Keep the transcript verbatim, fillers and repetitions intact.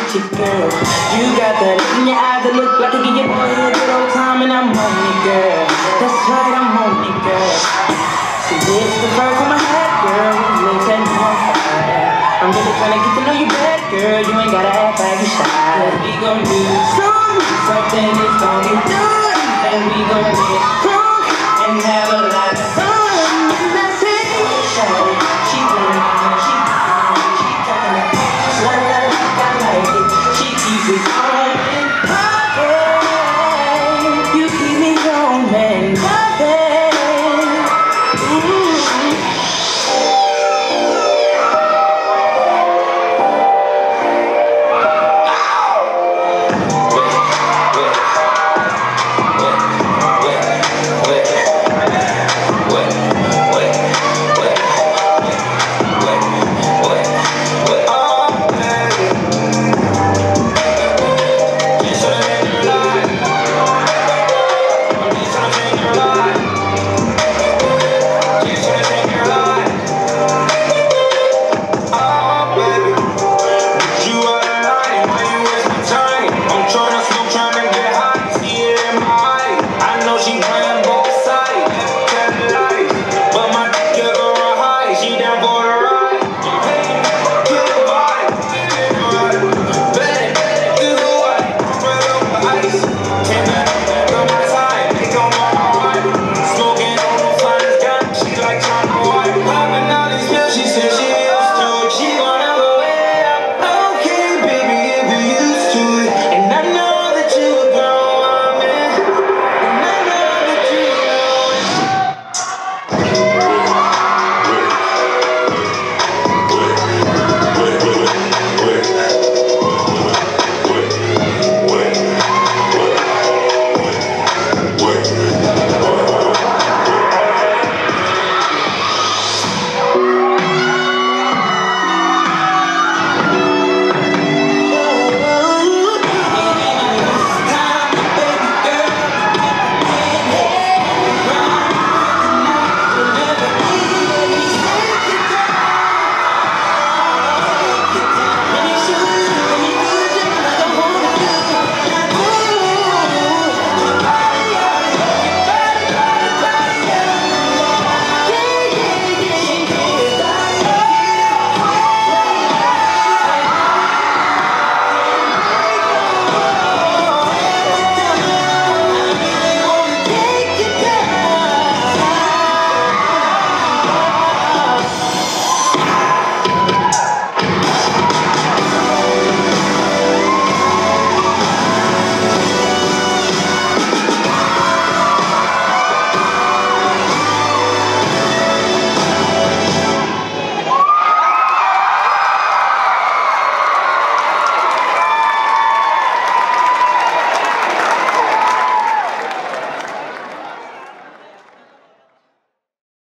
with you, girl. You got that look in your eyes that look like I give your boy a good old time, and I'm on it, girl. That's right, I'm on it, girl. See, this is the first time I had, girl. You set me on fire. I'm really trying to get to know you better, girl. You ain't gotta act like you shy. We gon' do something, something that's gon' get done, and we gon' get drunk and have a lot of fun.